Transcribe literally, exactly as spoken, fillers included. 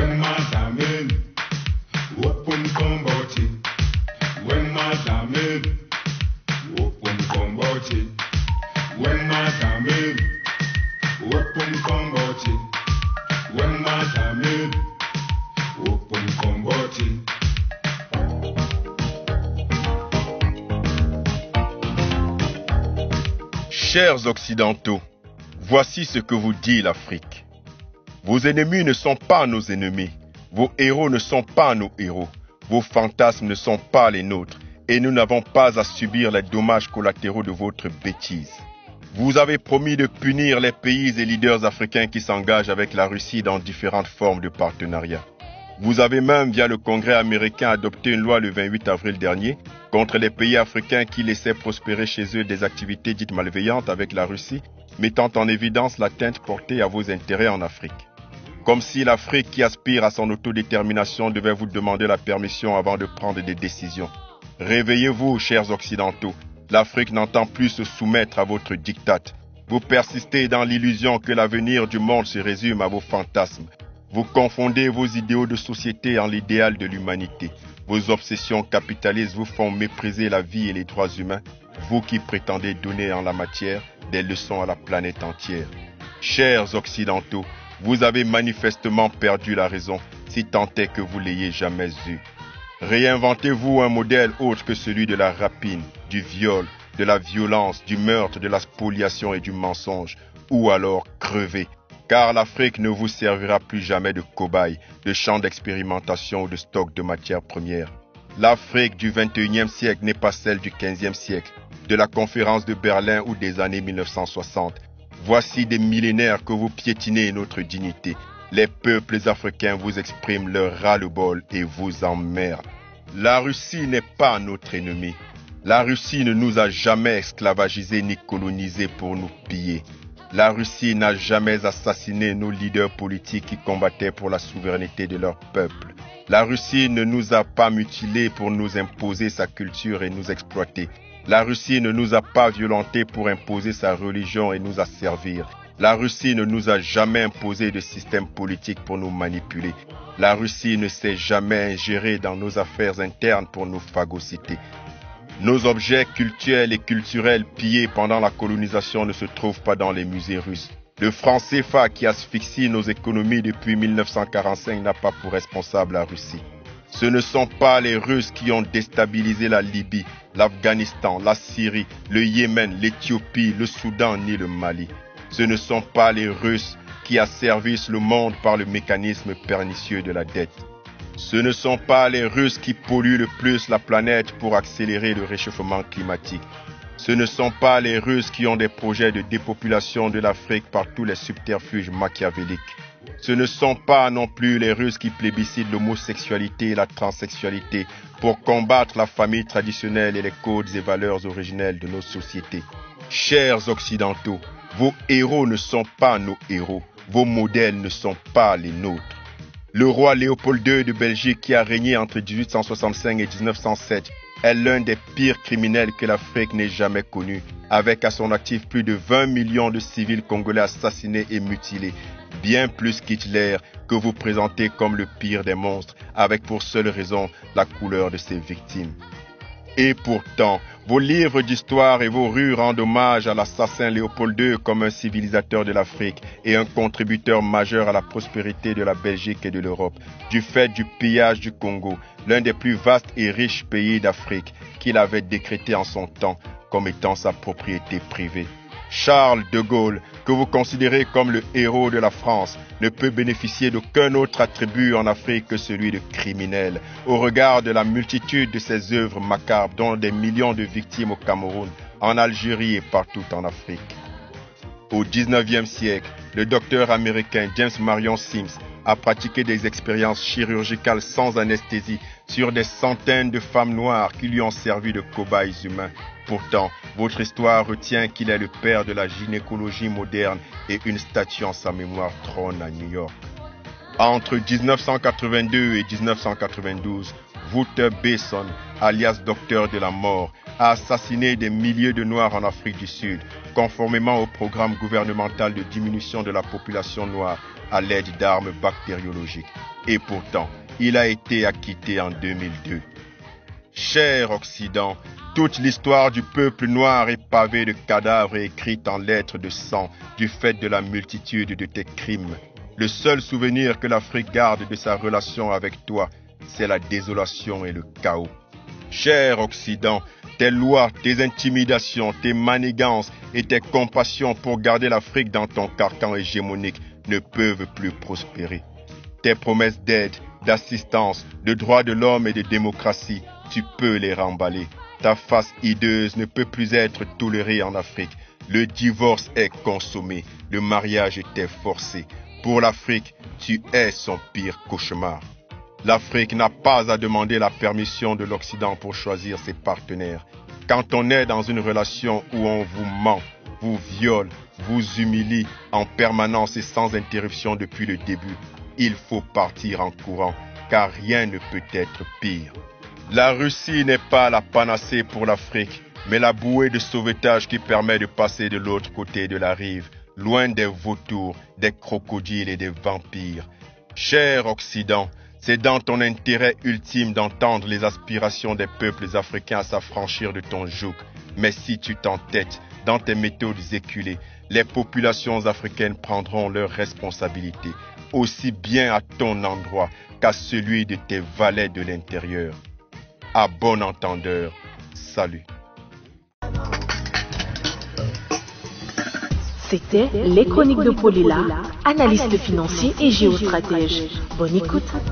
Chers Occidentaux, voici ce que vous dit l'Afrique. Vos ennemis ne sont pas nos ennemis, vos héros ne sont pas nos héros, vos fantasmes ne sont pas les nôtres, et nous n'avons pas à subir les dommages collatéraux de votre bêtise. Vous avez promis de punir les pays et leaders africains qui s'engagent avec la Russie dans différentes formes de partenariat. Vous avez même, via le Congrès américain, adopté une loi le vingt-huit avril dernier contre les pays africains qui laissaient prospérer chez eux des activités dites malveillantes avec la Russie, mettant en évidence l'atteinte portée à vos intérêts en Afrique. Comme si l'Afrique qui aspire à son autodétermination devait vous demander la permission avant de prendre des décisions. Réveillez-vous, chers Occidentaux. L'Afrique n'entend plus se soumettre à votre diktat. Vous persistez dans l'illusion que l'avenir du monde se résume à vos fantasmes. Vous confondez vos idéaux de société en l'idéal de l'humanité. Vos obsessions capitalistes vous font mépriser la vie et les droits humains, vous qui prétendez donner en la matière des leçons à la planète entière. Chers Occidentaux, vous avez manifestement perdu la raison, si tant est que vous l'ayez jamais eue. Réinventez-vous un modèle autre que celui de la rapine, du viol, de la violence, du meurtre, de la spoliation et du mensonge, ou alors crevez. Car l'Afrique ne vous servira plus jamais de cobaye, de champ d'expérimentation ou de stock de matières premières. L'Afrique du vingt et unième siècle n'est pas celle du quinzième siècle, de la conférence de Berlin ou des années mille neuf cent soixante. Voici des millénaires que vous piétinez notre dignité. Les peuples africains vous expriment leur ras-le-bol et vous emmerdent. La Russie n'est pas notre ennemi. La Russie ne nous a jamais esclavagisés ni colonisés pour nous piller. La Russie n'a jamais assassiné nos leaders politiques qui combattaient pour la souveraineté de leur peuple. La Russie ne nous a pas mutilés pour nous imposer sa culture et nous exploiter. La Russie ne nous a pas violentés pour imposer sa religion et nous asservir. La Russie ne nous a jamais imposé de système politique pour nous manipuler. La Russie ne s'est jamais ingérée dans nos affaires internes pour nous phagocyter. Nos objets cultuels et culturels pillés pendant la colonisation ne se trouvent pas dans les musées russes. Le franc C F A qui asphyxie nos économies depuis mille neuf cent quarante-cinq n'a pas pour responsable la Russie. Ce ne sont pas les Russes qui ont déstabilisé la Libye, l'Afghanistan, la Syrie, le Yémen, l'Éthiopie, le Soudan ni le Mali. Ce ne sont pas les Russes qui asservissent le monde par le mécanisme pernicieux de la dette. Ce ne sont pas les Russes qui polluent le plus la planète pour accélérer le réchauffement climatique. Ce ne sont pas les Russes qui ont des projets de dépopulation de l'Afrique par tous les subterfuges machiavéliques. Ce ne sont pas non plus les Russes qui plébiscitent l'homosexualité et la transsexualité pour combattre la famille traditionnelle et les codes et valeurs originelles de nos sociétés. Chers Occidentaux, vos héros ne sont pas nos héros, vos modèles ne sont pas les nôtres. Le roi Léopold deux de Belgique qui a régné entre dix-huit cent soixante-cinq et dix-neuf cent sept est l'un des pires criminels que l'Afrique n'ait jamais connu, avec à son actif plus de vingt millions de civils congolais assassinés et mutilés, bien plus qu'Hitler que vous présentez comme le pire des monstres, avec pour seule raison la couleur de ses victimes. Et pourtant, vos livres d'histoire et vos rues rendent hommage à l'assassin Léopold deux comme un civilisateur de l'Afrique et un contributeur majeur à la prospérité de la Belgique et de l'Europe, du fait du pillage du Congo, l'un des plus vastes et riches pays d'Afrique, qu'il avait décrété en son temps comme étant sa propriété privée. Charles de Gaulle, que vous considérez comme le héros de la France, ne peut bénéficier d'aucun autre attribut en Afrique que celui de criminel, au regard de la multitude de ses œuvres macabres dont des millions de victimes au Cameroun, en Algérie et partout en Afrique. Au dix-neuvième siècle, le docteur américain James Marion Sims a pratiqué des expériences chirurgicales sans anesthésie sur des centaines de femmes noires qui lui ont servi de cobayes humains. Pourtant, votre histoire retient qu'il est le père de la gynécologie moderne et une statue en sa mémoire trône à New York. Entre dix-neuf cent quatre-vingt-deux et dix-neuf cent quatre-vingt-douze, Wouter Besson, alias Docteur de la Mort, a assassiné des milliers de Noirs en Afrique du Sud, conformément au programme gouvernemental de diminution de la population noire à l'aide d'armes bactériologiques. Et pourtant, il a été acquitté en deux mille deux. Cher Occident, toute l'histoire du peuple noir est pavée de cadavres et écrite en lettres de sang du fait de la multitude de tes crimes. Le seul souvenir que l'Afrique garde de sa relation avec toi, c'est la désolation et le chaos. Cher Occident, tes lois, tes intimidations, tes manigances et tes compassions pour garder l'Afrique dans ton carcan hégémonique ne peuvent plus prospérer. Tes promesses d'aide, d'assistance, de droits de l'homme et de démocratie, tu peux les remballer. Ta face hideuse ne peut plus être tolérée en Afrique. Le divorce est consommé, le mariage était forcé. Pour l'Afrique, tu es son pire cauchemar. L'Afrique n'a pas à demander la permission de l'Occident pour choisir ses partenaires. Quand on est dans une relation où on vous ment, vous viole, vous humilie en permanence et sans interruption depuis le début, il faut partir en courant, car rien ne peut être pire. La Russie n'est pas la panacée pour l'Afrique, mais la bouée de sauvetage qui permet de passer de l'autre côté de la rive, loin des vautours, des crocodiles et des vampires. Cher Occident, c'est dans ton intérêt ultime d'entendre les aspirations des peuples africains à s'affranchir de ton joug. Mais si tu t'entêtes dans tes méthodes éculées, les populations africaines prendront leurs responsabilités, aussi bien à ton endroit qu'à celui de tes valets de l'intérieur. À bon entendeur, salut. C'était les chroniques de Paulila, analyste financier et géostratège. Bonne écoute.